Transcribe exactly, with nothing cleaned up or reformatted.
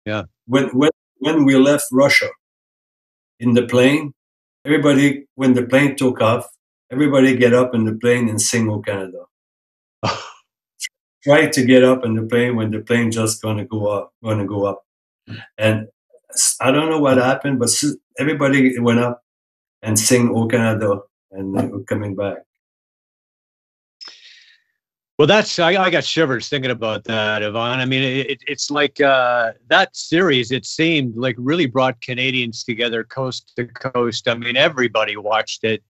Yeah. When when when we left Russia in the plane, everybody when the plane took off, everybody get up in the plane and sing "O Canada." Try to get up in the plane when the plane just gonna go up, gonna go up. And I don't know what happened, but everybody went up and sing "O Canada," and they were coming back. Well, that's I, I got shivers thinking about that, Yvan. I mean, it, it's like uh, that series. It seemed like really brought Canadians together, coast to coast. I mean, everybody watched it.